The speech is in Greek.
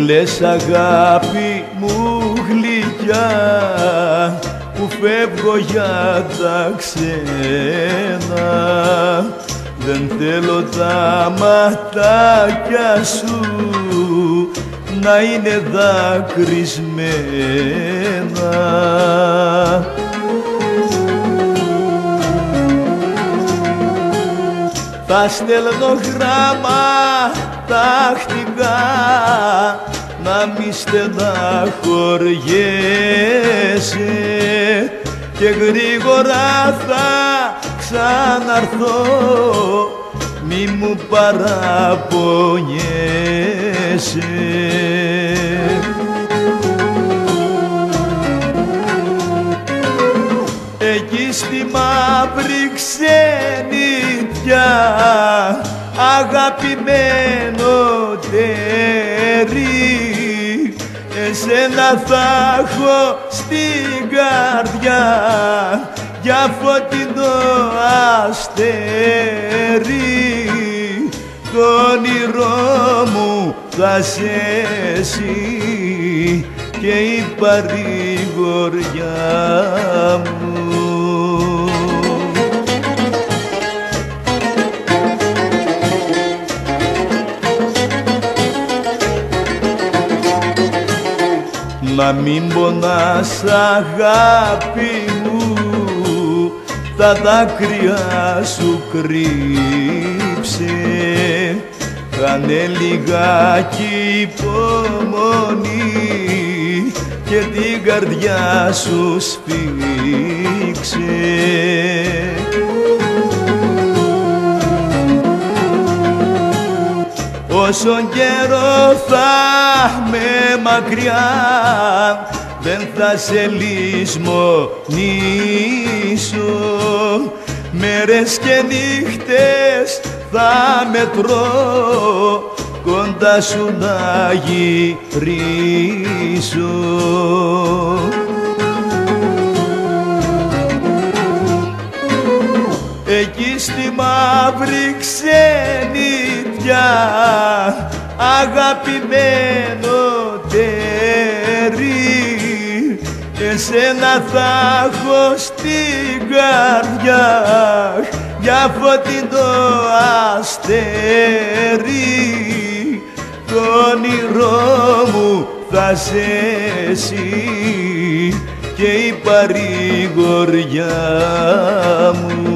λες αγάπη μου γλυκιά που φεύγω για τα ξένα. Δεν θέλω τα ματάκια σου να είναι δακρυσμένα. Θα στέλνω γράμμα τακτικά να μη στεναχωριέσαι και γρήγορα θα ξαναρθώ, μη μου παραπονιέσαι. Εκεί στη μαύρη ξενιτιά, αγαπημένο τέρι, εσένα θα έχω στην καρδιά για φωτεινό αστέρι. Το όνειρό μου θα σε εσύ και η παρηγοριά μου. Να μην πονάς αγάπη μου, τα δάκρυα σου κρύψε, κάνε λιγάκι υπομονή και την καρδιά σου σφίξε. Όσον καιρό θα με μακριά, δεν θα σε λησμονήσω. Μέρες και νύχτες θα μετρώ, κοντά σου να γυρίσω. Εκεί στη μαύρη ξενιτιά, αγαπημένο τέρι, εσένα θα έχω στην καρδιά για φωτεινό αστέρι. Το όνειρό μου θα σε εσύ και η παρηγοριά μου.